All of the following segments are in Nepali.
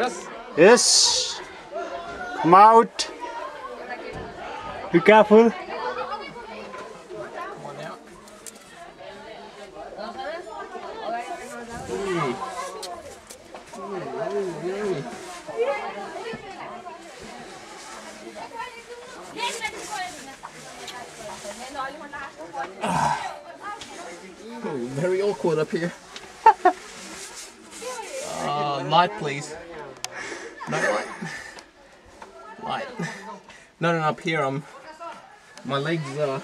Yes. Come out. Be careful. Oh, very awkward up here. Light, please. No light. Light. No, up here. My legs are.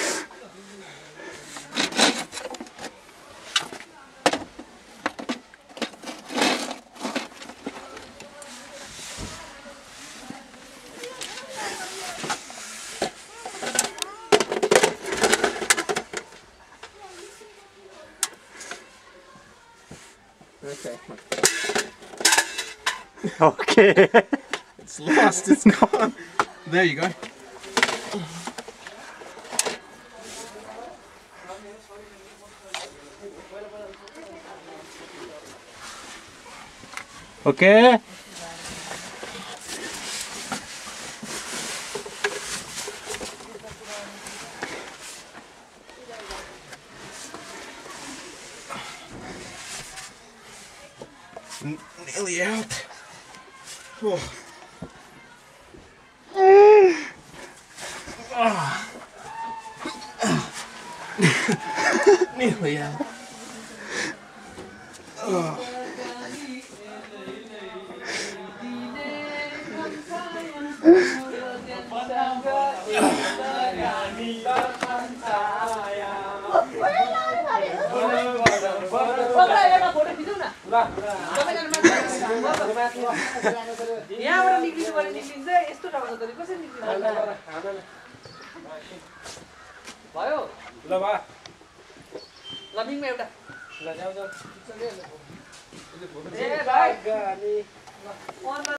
Okay. Okay. It's lost, it's gone. There you go. Okay. Nearly out. Oh. Nearly out. Oh. यहाँबाट निक्लिनु पर्ने निक्लिन्छ यस्तो ठाउँमा त कसरी निक्लिन्छ भयो ल बा ल मिङमा एउटा ल जाऊ जाऊ ए भाइ